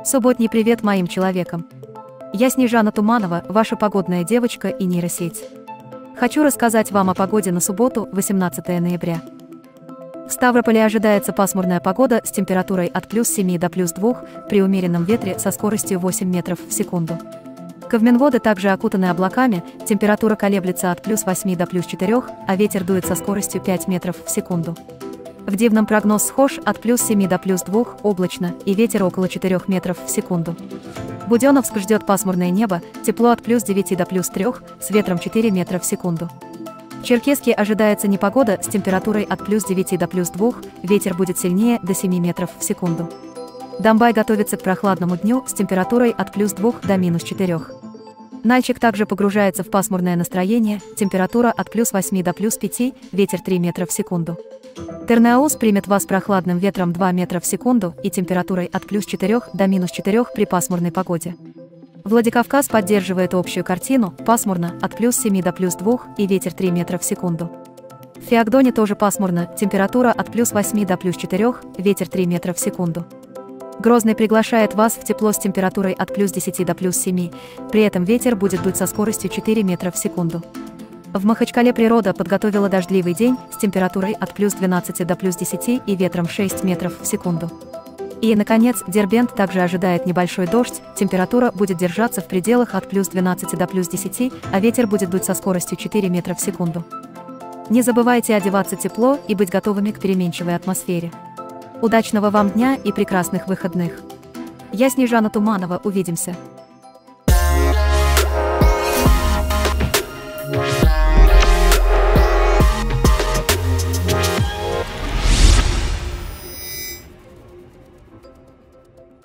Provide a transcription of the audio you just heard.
Субботний привет моим человекам. Я Снежана Туманова, ваша погодная девочка и нейросеть. Хочу рассказать вам о погоде на субботу, 18 ноября. В Ставрополе ожидается пасмурная погода с температурой от +7 до +2 при умеренном ветре со скоростью 8 метров в секунду. Ковминводы также окутаны облаками, температура колеблется от +8 до +4, а ветер дует со скоростью 5 метров в секунду. В Дивном прогноз схож от +7 до +2, облачно, и ветер около 4 метров в секунду. Буденновск ждет пасмурное небо, тепло от +9 до +3, с ветром 4 метра в секунду. В Черкесске ожидается непогода с температурой от +9 до +2, ветер будет сильнее до 7 метров в секунду. Домбай готовится к прохладному дню с температурой от +2 до -4. Нальчик также погружается в пасмурное настроение, температура от +8 до +5, ветер 3 метра в секунду. Тернеаус примет вас прохладным ветром 2 метра в секунду и температурой от +4 до -4 при пасмурной погоде. Владикавказ поддерживает общую картину, пасмурно, от +7 до +2 и ветер 3 метра в секунду. В Феогдоне тоже пасмурно, температура от +8 до +4, ветер 3 метра в секунду. Грозный приглашает вас в тепло с температурой от +10 до +7, при этом ветер будет дуть со скоростью 4 метра в секунду. В Махачкале природа подготовила дождливый день с температурой от +12 до +10 и ветром 6 метров в секунду. И, наконец, Дербент также ожидает небольшой дождь, температура будет держаться в пределах от +12 до +10, а ветер будет дуть со скоростью 4 метра в секунду. Не забывайте одеваться тепло и быть готовыми к переменчивой атмосфере. Удачного вам дня и прекрасных выходных! Я Снежана Туманова, увидимся!